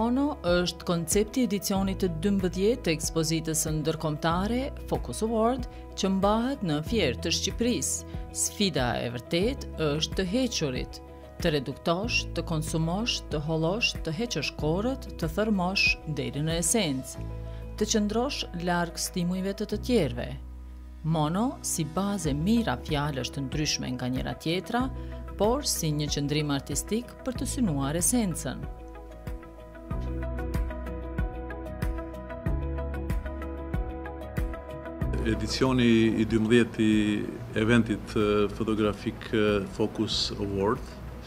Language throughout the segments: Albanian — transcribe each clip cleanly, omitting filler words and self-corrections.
Mono është koncepti i edicionit të 12 të ekspozitës ndërkombëtare Focus Award që mbahet në Fier të Shqipërisë. Sfida e vërtet është të hequrit, të reduktosh, të konsumosh, të hollosh, të heqësh korët, të thërmosh deri në esencë, të qëndrosh larg stimujve të tjerëve. Mono si bazë e mira fjalësh të ndryshme nga njëra tjetra, por si një qëndrim artistik për të synuar esencën. Edicioni i 12 i eventit fotografik Focus Award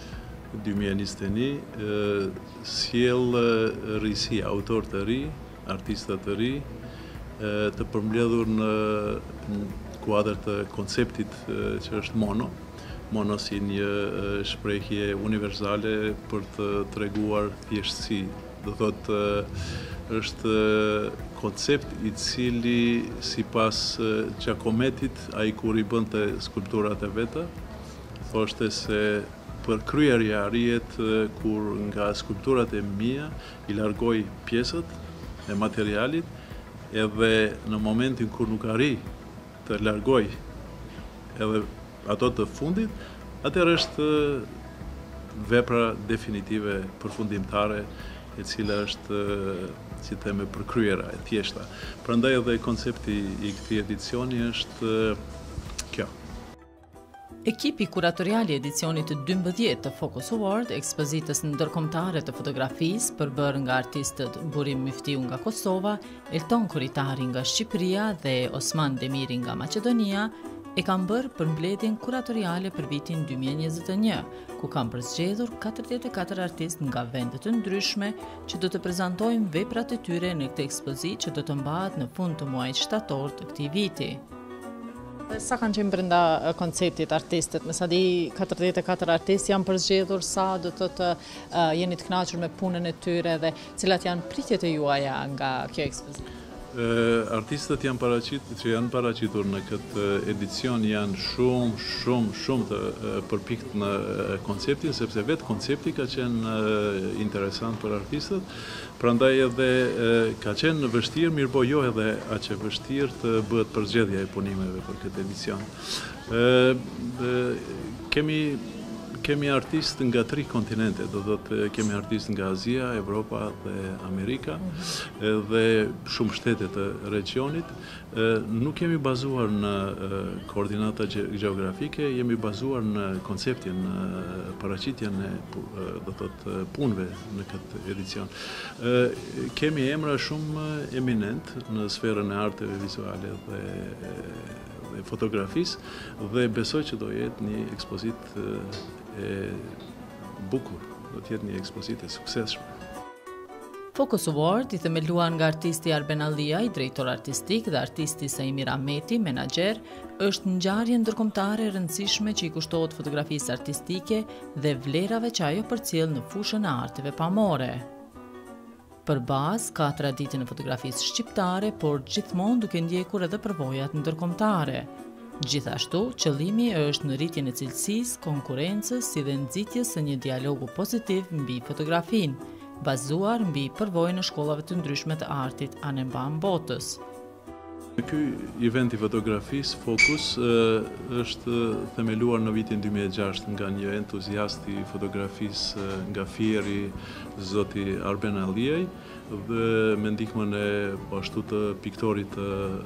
2021 sjell risi autor të ri, artista të ri, të përmbledhur në kuadër të konceptit që është Mono. Mono si një shprehje universale për të treguar thjeshtësi. Do thotë është koncept i cili sipas Giacomettit, ai kur i bënte skulpturat e veta, thoshte se përkryerja arrihet kur nga skulpturat e mia i largoj pjesët e materialit, edhe në momentin kur nuk arri të largoj edhe ato të fundit, atëherë është vepra definitive përfundimtare, e cila është, si theme, përkryera e thjeshta. Prandaj edhe koncepti i këtij edicioni është kjo. Ekipi kuratorial i edicionit të 12 të Focus Award, ekspozitës ndërkombëtare të fotografisë përbërë nga artistët Burim Myftiu nga Kosova, Elton Koritari nga Shqipëria dhe Osman Demiri nga Maqedonia, e kam bërë përmbledhjen kuratoriale për vitin 2021, ku kam përzgjedhur 44 artistë nga vende të ndryshme që do të prezantojnë veprat e tyre në këtë ekspozitë që do të mbahet në fund të muajit shtator të këtij viti. Sa kanë qenë brenda konceptit artistët? Me sa di 44 artistë janë përzgjedhur, sa do të jeni të kënaqur me punën e tyre dhe cilat janë pritjet e juaja nga kjo ekspozitë? Artistët që janë paraqitur në këtë edicion janë shumë të përpikt në konceptin, sepse vetë koncepti ka qenë interesant për artistët, prandaj edhe ka qenë vështirë, mirëpo jo edhe aq e vështirë të bëhet përzgjedhja e punimeve për këtë edicion. Kemi artistë nga 3 kontinente, do thotë kemi artistë nga Azia, Evropa dhe Amerika, dhe shumë shtete të regionit. Nuk jemi bazuar në koordinata gjeografike, jemi bazuar në konceptin, në paraqitjen e do thotë punëve në këtë edicion. Kemi emra shumë eminent në sferën e arteve vizuale dhe fotografisë, dhe besoj që do jetë një ekspozitë e bukur, do të jetë një ekspozitë e suksesshme. Focus Award i themeluar nga artisti Arben Alliaj, drejtor artistik, dhe artisti Saimir Ahmeti, menaxher, është ngjarje ndërkombëtare e rëndësishme që i kushtohet fotografisë artistike dhe vlerave që ajo përcjell në fushën e arteve pamore. Për bazë ka traditën e fotografisë shqiptare, por gjithmonë duke ndjekur edhe përvojat ndërkombëtare. Gjithashtu, qëllimi është në rritjen e cilësisë, konkurrencës, si dhe nxitjes së një dialogu pozitiv mbi fotografinë, bazuar mbi përvojën e shkollave të ndryshme të artit anemban botës. Ky event i fotografisë Focus është themeluar në vitin 2006 nga një entuziast i fotografisë nga Fieri, zoti Arben Alliaj, dhe me ndihmën e ashtu të piktorit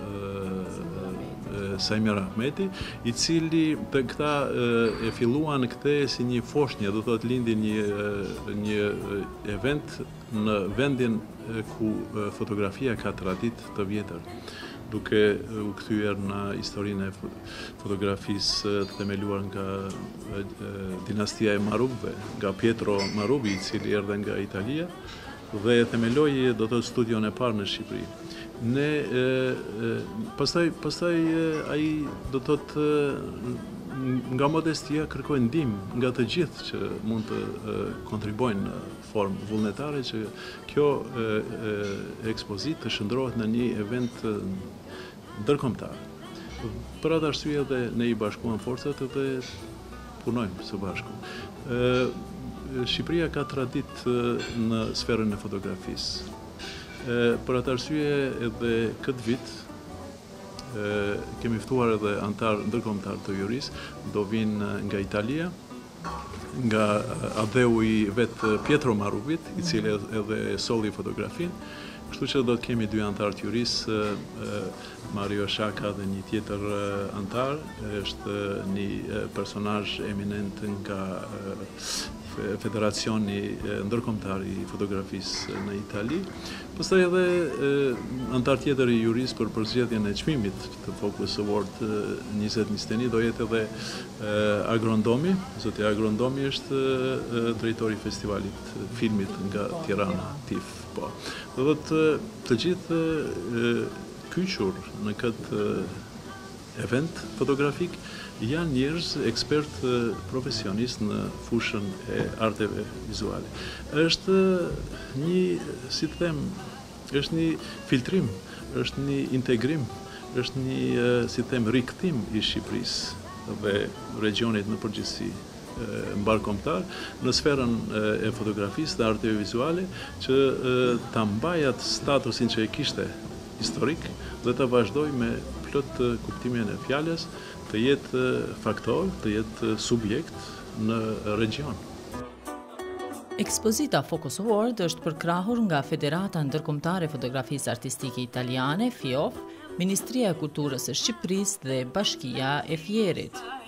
Saimir Ahmeti, i cili të këta e filluan këtë si një foshnjë, do thotë lindi një event në vendin ku fotografia ka traditë të vjetër, duke u kthyer në historinë e fotografisë të themeluar nga dinastia e Maruvëve, nga Pietro Maruvi, i cili erdhe nga Italia dhe themeloi do të studion e parë në Shqipëri. Pastaj ai do të thotë nga modestia kërkoi ndihmë nga të gjithë që mund të kontribuojnë në formë vullnetare që kjo ekspozitë të shndrohet në një event ndërkombëtar. Për atë arsye dhe ne i bashkuam forcat dhe punojmë së bashku. Shqipëria ka traditë në sferën e fotografisë. Për atë arsye edhe këtë vit kemi ftuar edhe antar ndërkombëtar të juris, do vinë nga Italia, nga adheu i vetë Pietro Maruvit, i cili edhe solli fotografin. Kështu që do të kemi dy antar të juris, Mario Shaka dhe një tjetër antar, është një personazh eminent nga Federacioni Ndërkombëtar i Fotografisë në Itali. Pastaj edhe antar tjetër i juris për përzgjedhjen e çmimit të Focus Award 2021 do jetë edhe Agrondomi. Zoti Agrondomi është drejtori i festivalit filmit nga Tirana, TIFF. Po. Do të gjithë kyçur në këtë event fotografik janë njerëz ekspert profesionist në fushën e arteve vizuale. Është një, si të them, është një filtrim, është një integrim, është një, si të them, rikthim i Shqipërisë dhe regionit në përgjithësi mbarkombëtar në sferën e fotografisë dhe arteve vizuale, që ta mbajë atë statusin që e kishte historik dhe ta vazhdoj me plot kuptimin e fjalës, të jetë faktor, të jetë subjekt në region. Ekspozita Focus Award është përkrahur nga Federata Ndërkombëtare e Fotografisë Artistike Italiane, FIOF, Ministria e Kulturës së Shqipërisë dhe Bashkia e Fierit.